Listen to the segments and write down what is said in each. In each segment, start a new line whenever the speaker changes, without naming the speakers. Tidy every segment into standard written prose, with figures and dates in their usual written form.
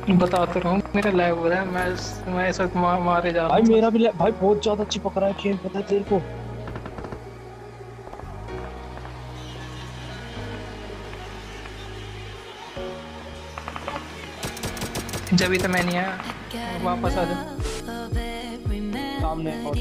बताते रहूं मेरा लैग हो रहा है। मैं इस वक्त मारे जा रहा
भाई
हूँ
मेरा
बस।
भी भाई बहुत ज्यादा चिपक रहा है खेल, पता है तेरे को।
जब भी तो मैं नहीं आया, वापस आ जा।
सामने और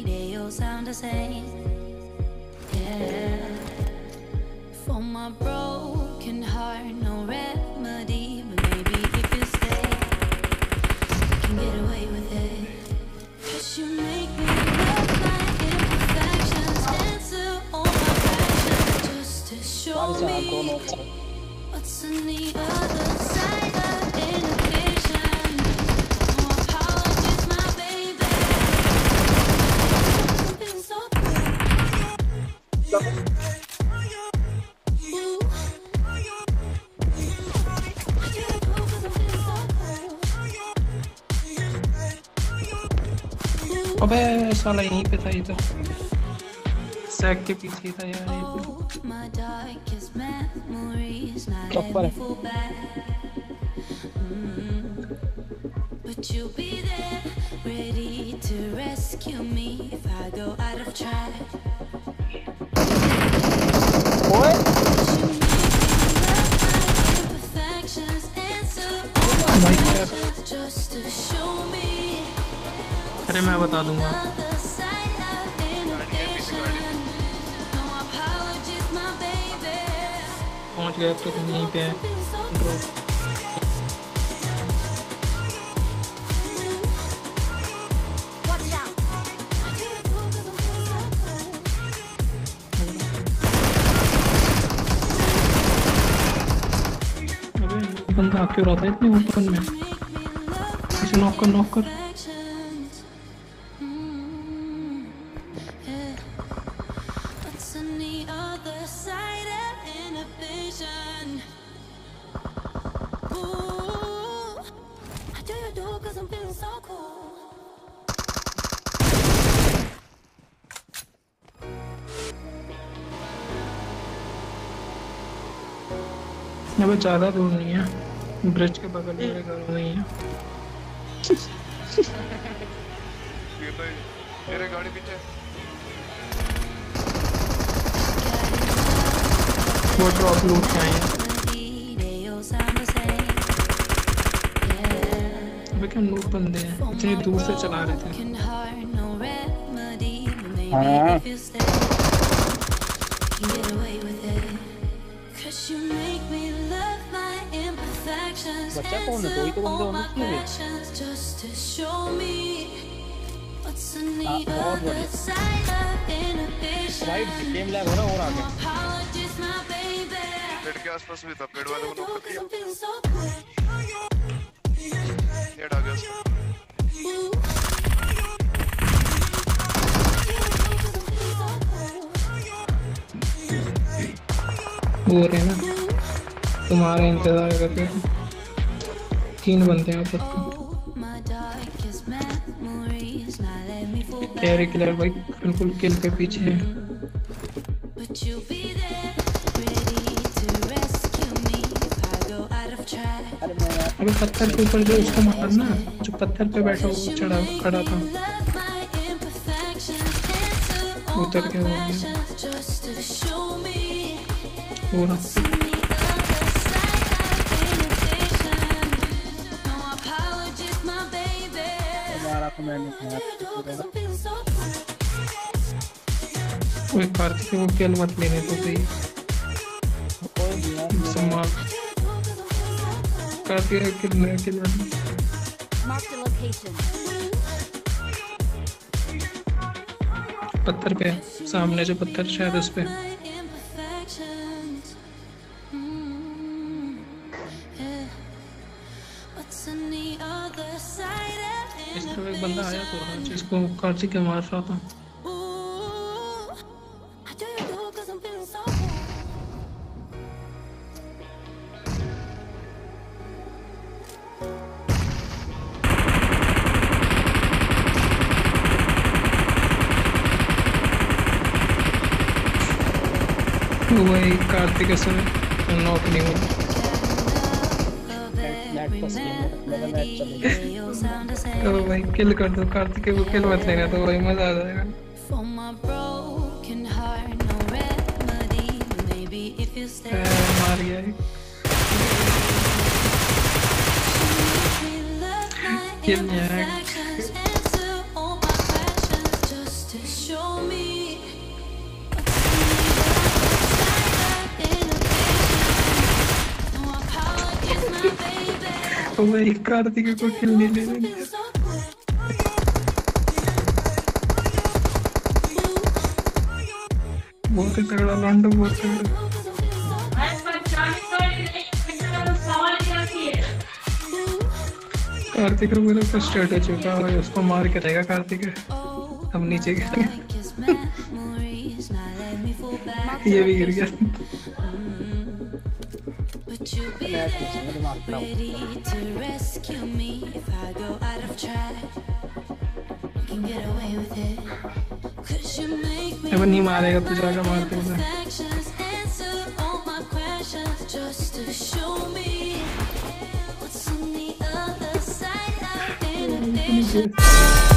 For my broken heart, no remedy. But maybe if you stay, we can get away with it. 'Cause you make me love my imperfections, answer all my passions, just to show
बारिश
me
हाथ दोनों।
what's on the other side of inhibition. No apologies, my baby. Something so
अबे साला यहीं पे था, इधर sac के पीछे था यार ये तो।
my darkest memories, not let
ऊपर
me
है।
fall back. But you'll be there, ready to rescue me if I go out of track.
ओए
You make me love my imperfections, answer all my
भाई क्या?
questions, just to show me
अरे मैं बता दूंगा।
other side of inhibition. No apologies, my baby.
पहुंच गया तो तुम यहीं पे है।
Something so
drop. अबे बंदा आ क्यों रहा था इतने ऊपर में? इसे नॉक कर, नॉक कर।
What's on the other side of inhibition? Ooh, I do you do 'cause I'm feeling so cool.
अबे ज्यादा दूर नहीं है, ब्रिज के बगल मेरे घर में ही है।
ये तो तेरे गाड़ी पीछे।
वो ड्रॉप लूट के आए हैं।
They all sound the same. Yeah.
अबे क्या नूब बंदे हैं, इतनी दूर से चला रहे थे।
Broken heart, no remedy. But maybe
हाँ
if you stay, you can get away with it. 'Cause you make me love my imperfections,
बच्चा कौन है? दो ही तो बंदे
all
होने
my
चाहिए।
passions, just to show me what's on the
बहुत
other
बढ़िया।
side of inhibition.
Right game lag हो रहा है और
No
आगे।
apologies, my baby.
पेड़ के आसपास भी था, पेड़ वाले को नॉक कर दिया।
I'm feeling so good.
Head आ गया उसका।
वो रहे ना, तुम्हारा इंतजार कर रहे हैं। 3 बंदे हैं आपस में।
My darkest memories, not let me fall back.
Carry killer भाई बिल्कुल किल के पीछे है।
But you'll be there, ready to rescue me if I go out of track.
अरे मैं
अबे पत्थर के ऊपर जो उसको मारना, जो पत्थर पे बैठा वो चढ़ा खड़ा था,
Love my imperfections, answer all
उतर
my
के हो गया।
questions, just to show me
वो रहा।
what's on the other side of inhibition. No apologies, my baby.
मारा तो मैंने
I do
खाया।
'cause I'm feeling so good.
वो कार्तिक को किल मत लेने तो सही।
कोई नहीं यार।
सम्मान कार्तिक किल
Marked a location.
पत्थर पे है, सामने जो पत्थर शायद उस पे।
My imperfections. Yeah. What's on the other side of
इस तरफ एक बंदा आया तो रहा
inhibition?
जिसको कार्तिक के मार रहा था।
Ooh, I do you do 'cause I'm feeling so good.
वही कार्तिक से नॉक नहीं हुआ।
मैच फंस गया मेरा मैच चलेगा
They all sound the same.
तो भाई किल कर दो कार्तिक को, किल मत लेना तो भाई मजा आ जाएगा।
For my broken heart, no remedy. Maybe if you stay,
मार गया है।
we love my
Kill me,
imperfections. Answer all my questions just to show me what's on the other side of inhibition. No apologies, my baby.
तो भाई कार्तिक को किल नहीं ले रही।
Feels so good.
बहुत ही तगड़ा लॉन्डो, बहुत तगड़ा। कार्तिक को मेरा फ्रस्ट्रेट हो चुका है भाई, उसको मार के रहेगा कार्तिक। अब नीचे गिर गया, ये भी गिर गया।
But you'll be there, ready to rescue me if I go out of track. You can get away with it, 'cause you make me
अब नहीं मारेगा तो जाकर मारते हैं।
perfections. Answer all my questions just to show me what's on the other side of inhibition.